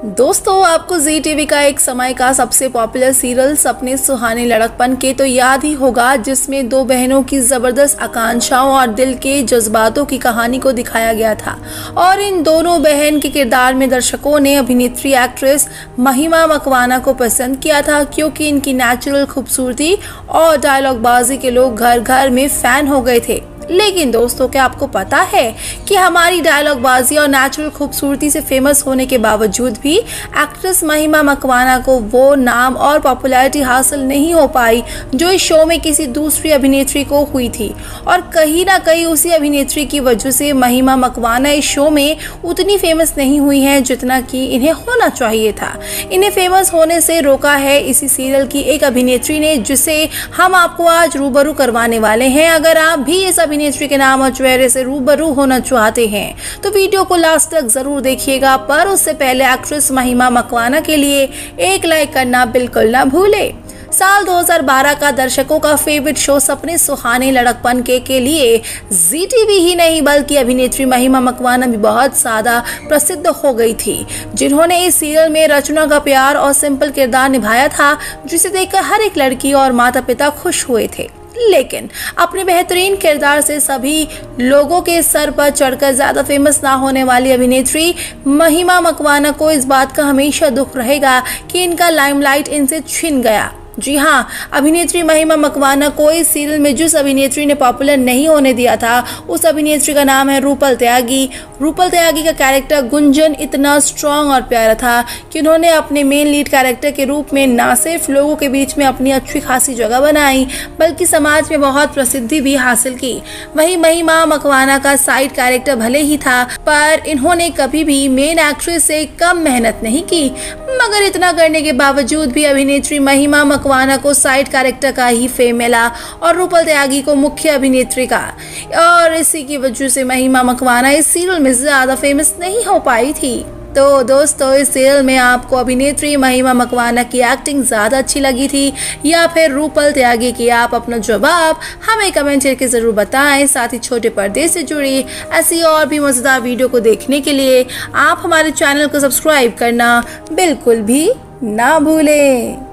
दोस्तों, आपको जी टीवी का एक समय का सबसे पॉपुलर सीरियल सपने सुहाने लड़कपन के तो याद ही होगा, जिसमें दो बहनों की जबरदस्त आकांक्षाओं और दिल के जज्बातों की कहानी को दिखाया गया था। और इन दोनों बहन के किरदार में दर्शकों ने अभिनेत्री एक्ट्रेस महिमा मकवाना को पसंद किया था, क्योंकि इनकी नेचुरल खूबसूरती और डायलॉगबाजी के लोग घर घर में फैन हो गए थे। लेकिन दोस्तों, क्या आपको पता है कि हमारी डायलॉगबाजी और नेचुरल खूबसूरती से फेमस होने के बावजूद भी एक्ट्रेस महिमा मकवाना को वो नाम और पॉपुलैरिटी हासिल नहीं हो पाई जो इस शो में किसी दूसरी अभिनेत्री को हुई थी। और कहीं ना कहीं उसी अभिनेत्री की वजह से महिमा मकवाना इस शो में उतनी फेमस नहीं हुई है जितना कि इन्हें होना चाहिए था। इन्हें फेमस होने से रोका है इसी सीरियल की एक अभिनेत्री ने, जिसे हम आपको आज रूबरू करवाने वाले हैं। अगर आप भी इस अभिनेत्री के नाम और चेहरे से रूबरू होना चाहते हैं तो वीडियो को लास्ट तक जरूर देखिएगा, पर उससे पहले एक्ट्रेस महिमा मकवाना के लिए एक लाइक करना बिल्कुल ना भूले। साल 2012 का दर्शकों का फेवरेट शो सपने सुहाने लड़कपन के लिए जी टीवी ही नहीं बल्कि अभिनेत्री महिमा मकवाना भी बहुत ज्यादा प्रसिद्ध हो गई थी, जिन्होंने इस सीरियल में रचना का प्यार और सिंपल किरदार निभाया था, जिसे देखकर हर एक लड़की और माता पिता खुश हुए थे। लेकिन अपने बेहतरीन किरदार से सभी लोगों के सर पर चढ़कर ज्यादा फेमस ना होने वाली अभिनेत्री महिमा मकवाना को इस बात का हमेशा दुख रहेगा कि इनका लाइमलाइट इनसे छिन गया। जी हाँ, अभिनेत्री महिमा मकवाना को इस सीरियल में जिस अभिनेत्री ने पॉपुलर नहीं होने दिया था, उस अभिनेत्री का नाम है रूपल त्यागी। रूपल त्यागी का कैरेक्टर गुंजन इतना स्ट्रॉन्ग और प्यारा था कि उन्होंने अपने मेन लीड कैरेक्टर के रूप में न सिर्फ लोगों के बीच में अपनी अच्छी खासी जगह बनाई, बल्कि समाज में बहुत प्रसिद्धि भी हासिल की। वहीं महिमा मकवाना का साइड कैरेक्टर भले ही था, पर इन्होंने कभी भी मेन एक्ट्रेस से कम मेहनत नहीं की। मगर इतना करने के बावजूद भी अभिनेत्री महिमा मकवाना को साइड कैरेक्टर का ही फेम मिला और रूपल त्यागी को मुख्य अभिनेत्री का, और इसी की वजह से महिमा मकवाना इस सीरियल में ज्यादा फेमस नहीं हो पाई थी। तो दोस्तों, इस सीरियल में आपको अभिनेत्री महिमा मकवाना की एक्टिंग ज़्यादा अच्छी लगी थी या फिर रूपल त्यागी की? आप अपना जवाब हमें कमेंट करके ज़रूर बताएं। साथ ही छोटे पर्दे से जुड़ी ऐसी और भी मज़ेदार वीडियो को देखने के लिए आप हमारे चैनल को सब्सक्राइब करना बिल्कुल भी ना भूलें।